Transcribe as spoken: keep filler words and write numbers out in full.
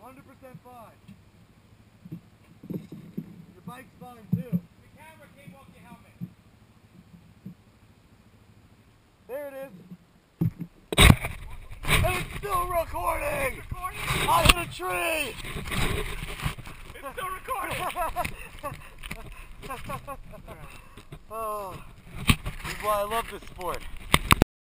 hundred percent fine. Your bike's fine too. The camera came off your helmet. There it is. And it's still recording! It's recording? I hit a tree! It's still recording! Oh, this is why I love this sport.